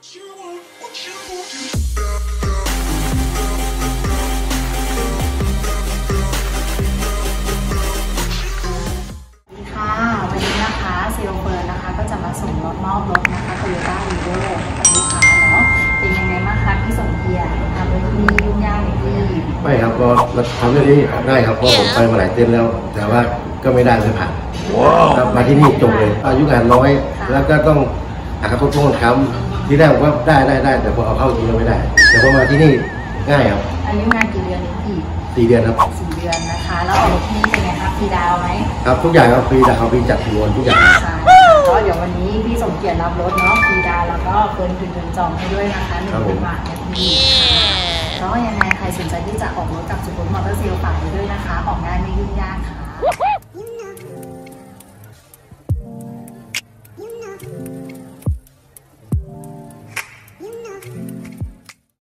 ค่ะวันนี้นะคะเซลเฟิร์นนะคะก็จะมาส่งรถมอบรถนะคะ Toyota Vigo ให้กับลูกค้าเนาะเป็นยังไงบ้างคะพี่สมเกียรติทำเรื่องที่ยุ่งยากไหมพี่ไม่ครับก็ทำเรื่องนี้ได้ครับเพราะผมไปมาหลายเต้นแล้ว แต่ว่าก็ไม่ได้เลยผ่านมาที่นี่จบเลยอายุงานน้อยแล้วก็ต้องหาข้าวต้มค้ำที่แรกผมว่าได้แต่พอเอาเข้าจริงแล้วไม่ได้แต่พอมาที่นี่ง่ายครับอายุงานกี่เดือนพี่ 4 เดือนครับ 4 เดือนนะคะแล้วออกรถที่นี่เป็นไงครับฟรีดาวไหมครับทุกอย่างครับฟรีดาวฟรีจัดทวนทุกอย่างก็เดี๋ยววันนี้พี่สมเกียรติรับรถเนาะฟรีดาวแล้วก็เฟิร์นคืนจองให้ด้วยนะคะ1,000 บาทนะพี่ก็ยังไงใครสนใจที่จะออกรถกับสุขุมมอเตอร์เซลฝากไว้ด้วยนะคะออกง่ายไม่ยุ่งยากค่ะ